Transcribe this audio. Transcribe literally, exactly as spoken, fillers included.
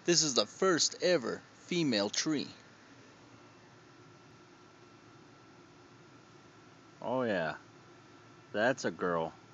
This is the first ever female tree. Oh yeah, that's a girl.